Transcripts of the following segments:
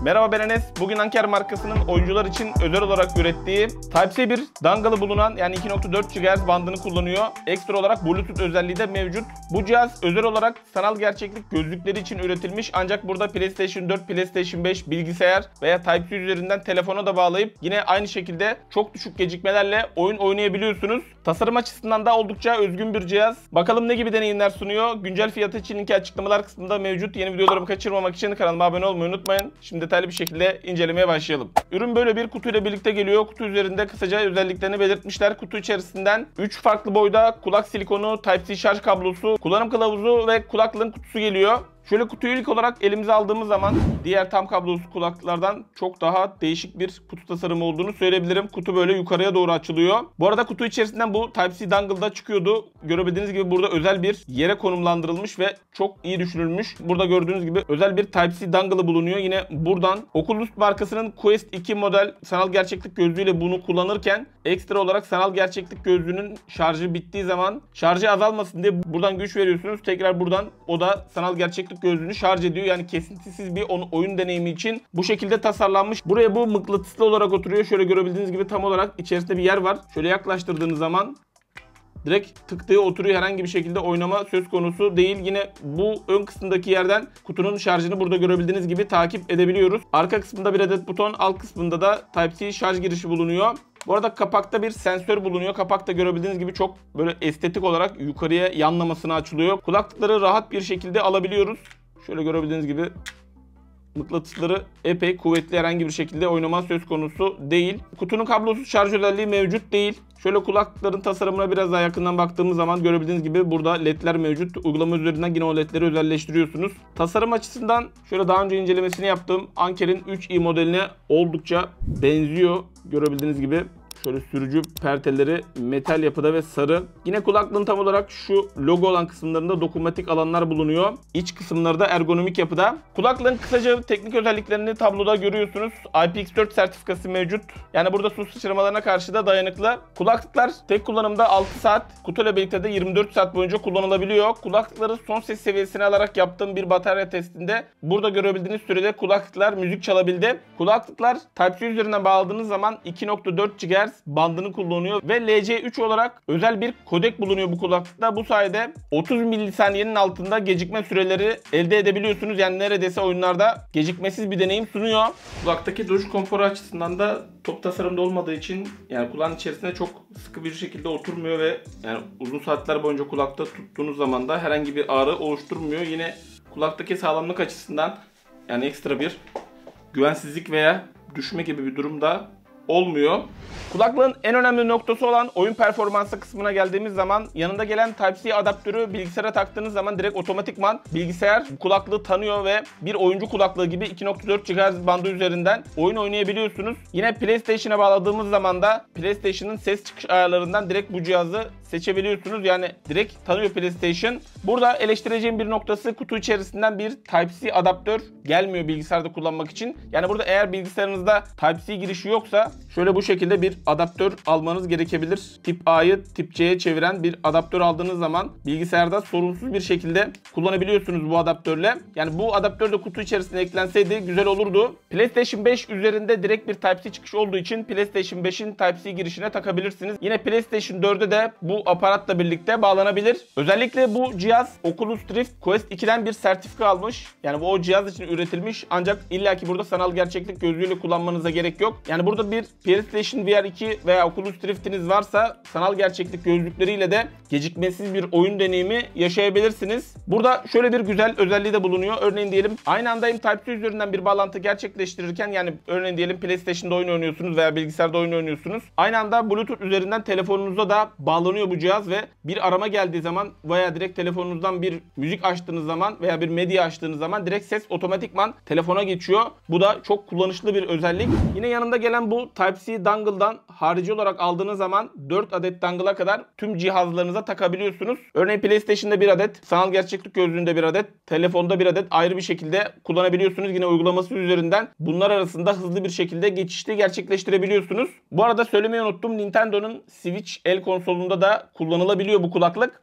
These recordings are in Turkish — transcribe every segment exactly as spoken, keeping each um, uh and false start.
Merhaba, ben Enes. Bugün Anker markasının oyuncular için özel olarak ürettiği Type-C bir dongle'ı bulunan, yani iki nokta dört gigahertz bandını kullanıyor. Ekstra olarak Bluetooth özelliği de mevcut. Bu cihaz özel olarak sanal gerçeklik gözlükleri için üretilmiş. Ancak burada PlayStation dört, PlayStation beş, bilgisayar veya Type-C üzerinden telefona da bağlayıp yine aynı şekilde çok düşük gecikmelerle oyun oynayabiliyorsunuz. Tasarım açısından da oldukça özgün bir cihaz. Bakalım ne gibi deneyimler sunuyor. Güncel fiyatı için linki açıklamalar kısmında mevcut. Yeni videolarımı kaçırmamak için kanalıma abone olmayı unutmayın. Şimdi detaylı bir şekilde incelemeye başlayalım. Ürün böyle bir kutuyla birlikte geliyor. Kutu üzerinde kısaca özelliklerini belirtmişler. Kutu içerisinden üç farklı boyda kulak silikonu, Type-C şarj kablosu, kullanım kılavuzu ve kulaklığın kutusu geliyor. Şöyle kutuyu ilk olarak elimize aldığımız zaman diğer tam kablosuz kulaklıklardan çok daha değişik bir kutu tasarımı olduğunu söyleyebilirim. Kutu böyle yukarıya doğru açılıyor. Bu arada kutu içerisinden bu Type-C dongle'da çıkıyordu. Görebildiğiniz gibi burada özel bir yere konumlandırılmış ve çok iyi düşünülmüş. Burada gördüğünüz gibi özel bir Type-C dongle'ı bulunuyor. Yine buradan Oculus markasının Quest iki model sanal gerçeklik gözlüğüyle bunu kullanırken ekstra olarak sanal gerçeklik gözlüğünün şarjı bittiği zaman şarjı azalmasın diye buradan güç veriyorsunuz. Tekrar buradan o da sanal gerçeklik gözlüğünü şarj ediyor. Yani kesintisiz bir oyun deneyimi için bu şekilde tasarlanmış. Buraya bu mıknatıslı olarak oturuyor. Şöyle görebildiğiniz gibi tam olarak içerisinde bir yer var. Şöyle yaklaştırdığınız zaman direkt tık diye oturuyor. Herhangi bir şekilde oynama söz konusu değil. Yine bu ön kısmındaki yerden kutunun şarjını burada görebildiğiniz gibi takip edebiliyoruz. Arka kısmında bir adet buton, alt kısmında da Type-C şarj girişi bulunuyor. Bu arada kapakta bir sensör bulunuyor. Kapakta görebildiğiniz gibi çok böyle estetik olarak yukarıya yanlamasına açılıyor. Kulaklıkları rahat bir şekilde alabiliyoruz. Şöyle görebildiğiniz gibi mıknatısları epey kuvvetli, herhangi bir şekilde oynama söz konusu değil. Kutunun kablosuz şarj özelliği mevcut değil. Şöyle kulaklıkların tasarımına biraz daha yakından baktığımız zaman görebildiğiniz gibi burada ledler mevcut. Uygulama üzerinden yine o ledleri özelleştiriyorsunuz. Tasarım açısından şöyle daha önce incelemesini yaptığım Anker'in üç i modeline oldukça benziyor. Görebildiğiniz gibi şöyle sürücü perteleri metal yapıda ve sarı. Yine kulaklığın tam olarak şu logo olan kısımlarında dokunmatik alanlar bulunuyor. İç kısımları da ergonomik yapıda. Kulaklığın kısaca teknik özelliklerini tabloda görüyorsunuz. I P X dört sertifikası mevcut. Yani burada su sıçramalarına karşı da dayanıklı. Kulaklıklar tek kullanımda altı saat, kutuyla birlikte de yirmi dört saat boyunca kullanılabiliyor. Kulaklıkları son ses seviyesine alarak yaptığım bir batarya testinde burada görebildiğiniz sürede kulaklıklar müzik çalabildi. Kulaklıklar Type-C üzerinden bağladığınız zaman iki nokta dört gigahertz bandını kullanıyor ve L C üç olarak özel bir kodek bulunuyor bu kulaklıkta. Bu sayede otuz milisaniyenin altında gecikme süreleri elde edebiliyorsunuz. Yani neredeyse oyunlarda gecikmesiz bir deneyim sunuyor. Kulaktaki duruş konforu açısından da top tasarımda olmadığı için yani kulağın içerisinde çok sıkı bir şekilde oturmuyor ve yani uzun saatler boyunca kulakta tuttuğunuz zaman da herhangi bir ağrı oluşturmuyor. Yine kulaktaki sağlamlık açısından yani ekstra bir güvensizlik veya düşme gibi bir durumda olmuyor. Kulaklığın en önemli noktası olan oyun performansı kısmına geldiğimiz zaman yanında gelen Type-C adaptörü bilgisayara taktığınız zaman direkt otomatikman bilgisayar kulaklığı tanıyor ve bir oyuncu kulaklığı gibi iki nokta dört gigahertz bandı üzerinden oyun oynayabiliyorsunuz. Yine PlayStation'a bağladığımız zaman da PlayStation'ın ses çıkış ayarlarından direkt bu cihazı seçebiliyorsunuz. Yani direkt tanıyor PlayStation. Burada eleştireceğim bir noktası, kutu içerisinden bir Type-C adaptör gelmiyor bilgisayarda kullanmak için. Yani burada eğer bilgisayarınızda Type-C girişi yoksa şöyle bu şekilde bir adaptör almanız gerekebilir. Tip A'yı Tip C'ye çeviren bir adaptör aldığınız zaman bilgisayarda sorunsuz bir şekilde kullanabiliyorsunuz bu adaptörle. Yani bu adaptör de kutu içerisine eklenseydi güzel olurdu. PlayStation beş üzerinde direkt bir Type-C çıkışı olduğu için PlayStation beşin Type-C girişine takabilirsiniz. Yine PlayStation dörde de bu aparatla birlikte bağlanabilir. Özellikle bu cihaz Oculus Rift Quest iki'den bir sertifika almış. Yani bu o cihaz için üretilmiş. Ancak illaki burada sanal gerçeklik gözlüğüyle kullanmanıza gerek yok. Yani burada bir PlayStation V R iki veya Oculus Rift'iniz varsa sanal gerçeklik gözlükleriyle de gecikmesiz bir oyun deneyimi yaşayabilirsiniz. Burada şöyle bir güzel özelliği de bulunuyor. Örneğin diyelim aynı anda hem Type-C üzerinden bir bağlantı gerçekleştirirken, yani örneğin diyelim PlayStation'da oyun oynuyorsunuz veya bilgisayarda oyun oynuyorsunuz. Aynı anda Bluetooth üzerinden telefonunuza da bağlanıyor bu cihaz ve bir arama geldiği zaman veya direkt telefonunuzdan bir müzik açtığınız zaman veya bir medya açtığınız zaman direkt ses otomatikman telefona geçiyor. Bu da çok kullanışlı bir özellik. Yine yanında gelen bu Type-C dongle'dan harici olarak aldığınız zaman dört adet dongle'a kadar tüm cihazlarınıza takabiliyorsunuz. Örneğin PlayStation'da bir adet, sanal gerçeklik gözlüğünde bir adet, telefonda bir adet ayrı bir şekilde kullanabiliyorsunuz. Yine uygulaması üzerinden bunlar arasında hızlı bir şekilde geçişli gerçekleştirebiliyorsunuz. Bu arada söylemeyi unuttum. Nintendo'nun Switch el konsolunda da kullanılabiliyor bu kulaklık.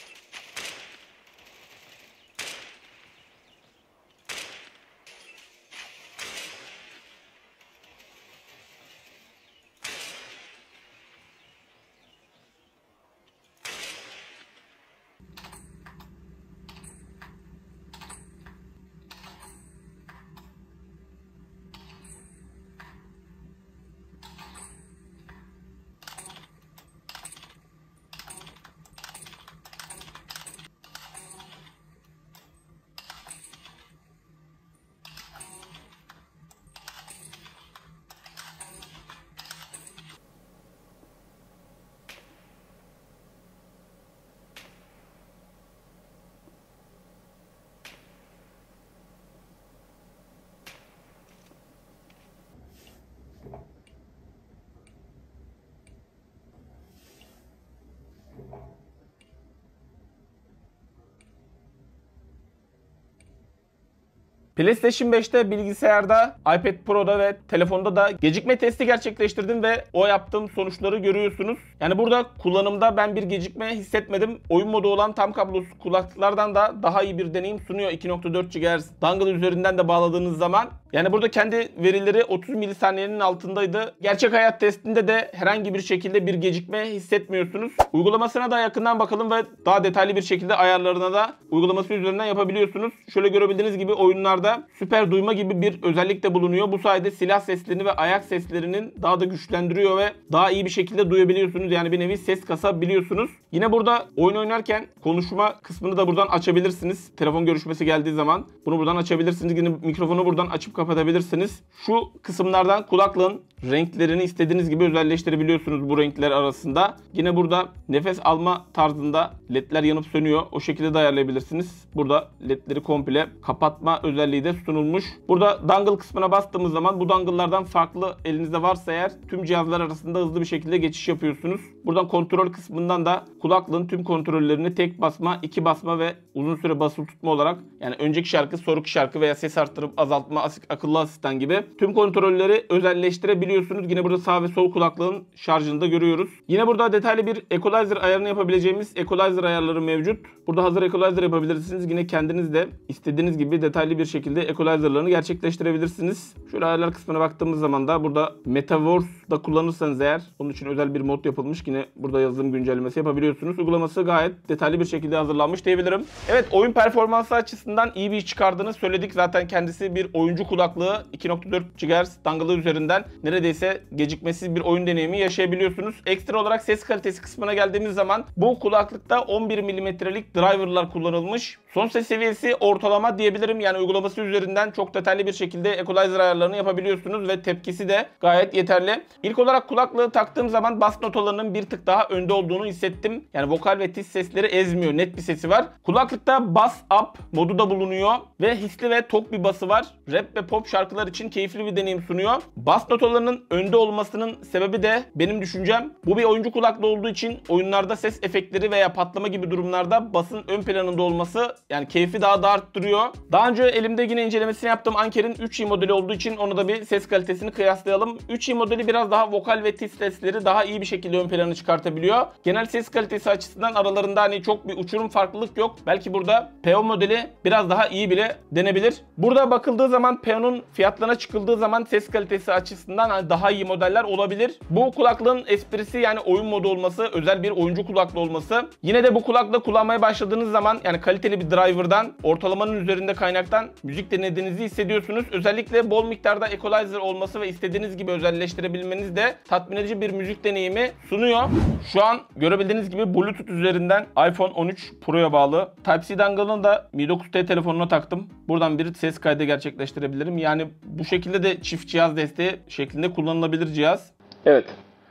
PlayStation beşte, bilgisayarda, iPad Pro'da ve telefonda da gecikme testi gerçekleştirdim ve o yaptığım sonuçları görüyorsunuz. Yani burada kullanımda ben bir gecikme hissetmedim. Oyun modu olan tam kablosuz kulaklıklardan da daha iyi bir deneyim sunuyor iki nokta dört gigahertz dongle üzerinden de bağladığınız zaman. Yani burada kendi verileri otuz milisaniyenin altındaydı. Gerçek hayat testinde de herhangi bir şekilde bir gecikme hissetmiyorsunuz. Uygulamasına da yakından bakalım ve daha detaylı bir şekilde ayarlarına da uygulaması üzerinden yapabiliyorsunuz. Şöyle görebildiğiniz gibi oyunlarda süper duyma gibi bir özellik de bulunuyor. Bu sayede silah seslerini ve ayak seslerinin daha da güçlendiriyor ve daha iyi bir şekilde duyabiliyorsunuz. Yani bir nevi ses kasabiliyorsunuz. Yine burada oyun oynarken konuşma kısmını da buradan açabilirsiniz. Telefon görüşmesi geldiği zaman bunu buradan açabilirsiniz. Yine mikrofonu buradan açıp kapatabilirsiniz. Şu kısımlardan kulaklığın renklerini istediğiniz gibi özelleştirebiliyorsunuz bu renkler arasında. Yine burada nefes alma tarzında ledler yanıp sönüyor. O şekilde de ayarlayabilirsiniz. Burada ledleri komple kapatma özelliği de sunulmuş. Burada dongle kısmına bastığımız zaman bu dongle'lardan farklı elinizde varsa eğer tüm cihazlar arasında hızlı bir şekilde geçiş yapıyorsunuz. Buradan kontrol kısmından da kulaklığın tüm kontrollerini tek basma, iki basma ve uzun süre basılı tutma olarak, yani önceki şarkı, sonraki şarkı veya ses arttırıp azaltma, akıllı asistan gibi tüm kontrolleri özelleştirebiliyorsunuz. Yine burada sağ ve sol kulaklığın şarjını da görüyoruz. Yine burada detaylı bir equalizer ayarını yapabileceğimiz equalizer ayarları mevcut. Burada hazır equalizer yapabilirsiniz. Yine kendiniz de istediğiniz gibi detaylı bir şekilde equalizer'larını gerçekleştirebilirsiniz. Şöyle ayarlar kısmına baktığımız zaman da burada Metaverse'da kullanırsanız eğer onun için özel bir mod yapılmış. Yine burada yazılım güncellemesi yapabiliyorsunuz. Uygulaması gayet detaylı bir şekilde hazırlanmış diyebilirim. Evet, oyun performansı açısından iyi bir iş çıkardığını söyledik. Zaten kendisi bir oyuncu kulaklığı. iki nokta dört gigahertz dongle üzerinden neredeyse gecikmesiz bir oyun deneyimi yaşayabiliyorsunuz. Ekstra olarak ses kalitesi kısmına geldiğimiz zaman bu kulaklıkta on bir milimetrelik driver'lar kullanılmış. Son ses seviyesi ortalama diyebilirim. Yani uygulaması üzerinden çok detaylı bir şekilde equalizer ayarlarını yapabiliyorsunuz ve tepkisi de gayet yeterli. İlk olarak kulaklığı taktığım zaman bas notalarının bir tık daha önde olduğunu hissettim. Yani vokal ve tiz sesleri ezmiyor. Net bir sesi var. Kulaklıkta bass up modu da bulunuyor ve hisli ve tok bir bası var. Rap ve pop şarkılar için keyifli bir deneyim sunuyor. Bas notalarının önde olmasının sebebi de benim düşüncem, bu bir oyuncu kulaklığı olduğu için oyunlarda ses efektleri veya patlama gibi durumlarda basın ön planında olması yani keyfi daha da arttırıyor. Daha önce elimde yine incelemesini yaptığım Anker'in üç i modeli olduğu için onu da bir ses kalitesini kıyaslayalım. üç i modeli biraz daha vokal ve tiz sesleri daha iyi bir şekilde ön plana çıkartabiliyor. Genel ses kalitesi açısından aralarında hani çok bir uçurum farklılık yok. Belki burada P O modeli biraz daha iyi bile denebilir. Burada bakıldığı zaman P O'nun fiyatlarına çıkıldığı zaman ses kalitesi açısından hani daha iyi modeller olabilir. Bu kulaklığın esprisi yani oyun modu olması, özel bir oyuncu kulaklığı olması. Yine de bu kulaklığı kullanmaya başladığınız zaman yani kaliteli bir driver'dan, ortalamanın üzerinde kaynaktan müzik dinlediğinizi hissediyorsunuz. Özellikle bol miktarda equalizer olması ve istediğiniz gibi özelleştirebilmeniz de tatmin edici bir müzik deneyimi sunuyor. Şu an görebildiğiniz gibi Bluetooth üzerinden iPhone on üç Pro'ya bağlı. Type-C dongle'ını da Mi dokuz T telefonuna taktım. Buradan bir ses kaydı gerçekleştirebilirim. Yani bu şekilde de çift cihaz desteği şeklinde kullanılabilir cihaz. Evet.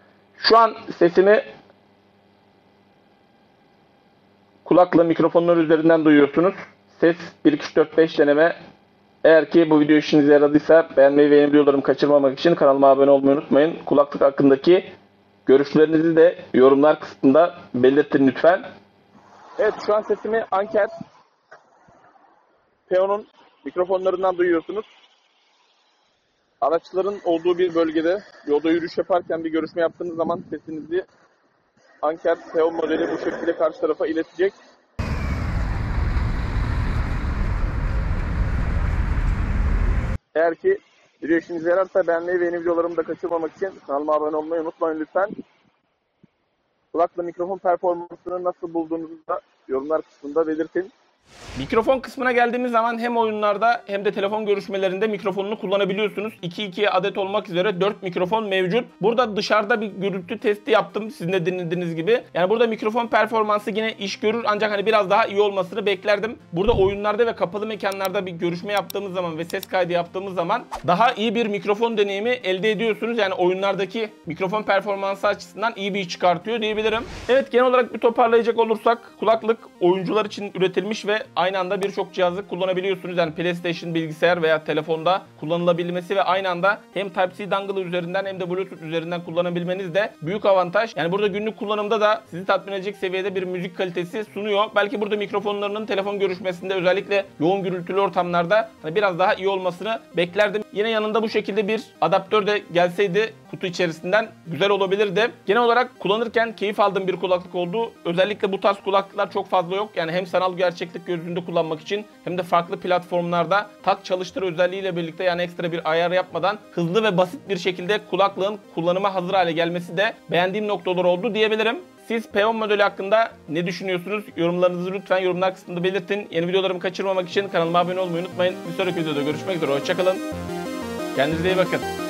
Şu an sesimi kulakla mikrofonlar üzerinden duyuyorsunuz. Ses bir iki üç dört beş deneme. Eğer ki bu video işinize yaradıysa beğenmeyi ve yeni videolarımı kaçırmamak için kanalıma abone olmayı unutmayın. Kulaklık hakkındaki görüşlerinizi de yorumlar kısmında belirtin lütfen. Evet, şu an sesimi Anker P O'nun mikrofonlarından duyuyorsunuz. Araçların olduğu bir bölgede yolda yürüyüş yaparken bir görüşme yaptığınız zaman sesinizi Anker P O modeli bu şekilde karşı tarafa iletecek. Eğer ki video işinize yararsa beğenmeyi ve yeni videolarımı da kaçırmamak için kanalıma abone olmayı unutmayın lütfen. Kulakla mikrofon performansını nasıl bulduğunuzu da yorumlar kısmında belirtin. Mikrofon kısmına geldiğimiz zaman hem oyunlarda hem de telefon görüşmelerinde mikrofonunu kullanabiliyorsunuz. iki iki adet olmak üzere dört mikrofon mevcut. Burada dışarıda bir gürültü testi yaptım sizin de dinlediğiniz gibi. Yani burada mikrofon performansı yine iş görür ancak hani biraz daha iyi olmasını beklerdim. Burada oyunlarda ve kapalı mekanlarda bir görüşme yaptığımız zaman ve ses kaydı yaptığımız zaman daha iyi bir mikrofon deneyimi elde ediyorsunuz. Yani oyunlardaki mikrofon performansı açısından iyi bir iş çıkartıyor diyebilirim. Evet, genel olarak bir toparlayacak olursak kulaklık oyuncular için üretilmiş ve ve aynı anda birçok cihazı kullanabiliyorsunuz. Yani PlayStation, bilgisayar veya telefonda kullanılabilmesi ve aynı anda hem Type-C dongle üzerinden hem de Bluetooth üzerinden kullanabilmeniz de büyük avantaj. Yani burada günlük kullanımda da sizi tatmin edecek seviyede bir müzik kalitesi sunuyor. Belki burada mikrofonlarının telefon görüşmesinde özellikle yoğun gürültülü ortamlarda hani biraz daha iyi olmasını beklerdim. Yine yanında bu şekilde bir adaptör de gelseydi kutu içerisinden güzel olabilirdi. Genel olarak kullanırken keyif aldığım bir kulaklık oldu. Özellikle bu tarz kulaklıklar çok fazla yok. Yani hem sanal gerçeklik gözünde kullanmak için hem de farklı platformlarda tak çalıştır özelliğiyle birlikte yani ekstra bir ayar yapmadan hızlı ve basit bir şekilde kulaklığın kullanıma hazır hale gelmesi de beğendiğim noktalar oldu diyebilirim. Siz P on modeli hakkında ne düşünüyorsunuz? Yorumlarınızı lütfen yorumlar kısmında belirtin. Yeni videolarımı kaçırmamak için kanalıma abone olmayı unutmayın. Bir sonraki videoda görüşmek üzere. Hoşçakalın. Kendinize iyi bakın.